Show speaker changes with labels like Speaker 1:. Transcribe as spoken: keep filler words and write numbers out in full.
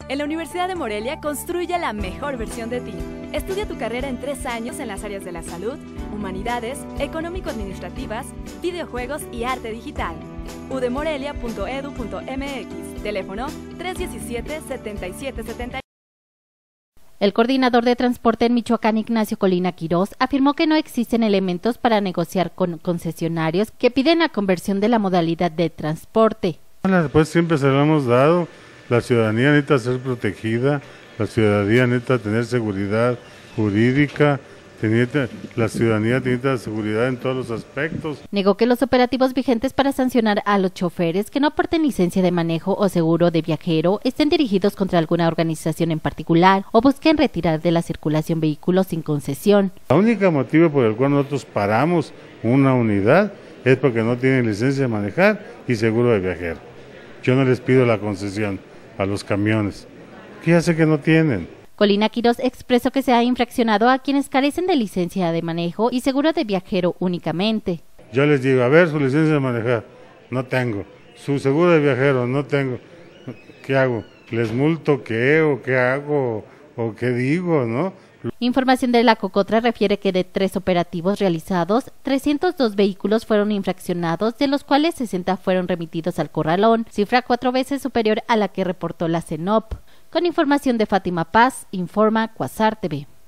Speaker 1: En la Universidad de Morelia, construye la mejor versión de ti. Estudia tu carrera en tres años en las áreas de la salud, humanidades, económico-administrativas, videojuegos y arte digital. u d morelia punto e d u punto m x, teléfono tres uno siete, siete siete siete siete.
Speaker 2: El coordinador de transporte en Michoacán, Ignacio Colina Quirós, afirmó que no existen elementos para negociar con concesionarios que piden la conversión de la modalidad de transporte.
Speaker 3: La respuesta siempre se lo hemos dado. La ciudadanía necesita ser protegida, la ciudadanía necesita tener seguridad jurídica, la ciudadanía necesita seguridad en todos los aspectos.
Speaker 2: Negó que los operativos vigentes para sancionar a los choferes que no aporten licencia de manejo o seguro de viajero estén dirigidos contra alguna organización en particular o busquen retirar de la circulación vehículos sin concesión.
Speaker 3: La única motivo por el cual nosotros paramos una unidad es porque no tienen licencia de manejar y seguro de viajero. Yo no les pido la concesión a los camiones, que ya sé que no tienen.
Speaker 2: Colina Quirós expresó que se ha infraccionado a quienes carecen de licencia de manejo y seguro de viajero únicamente.
Speaker 3: Yo les digo, a ver, su licencia de manejar, no tengo. Su seguro de viajero, no tengo. ¿Qué hago? ¿Les multo qué o qué hago o qué digo, no?
Speaker 2: Información de la Cocotra refiere que de tres operativos realizados, trescientos dos vehículos fueron infraccionados, de los cuales sesenta fueron remitidos al corralón, cifra cuatro veces superior a la que reportó la CENOP. Con información de Fátima Paz, informa Cuasar T V.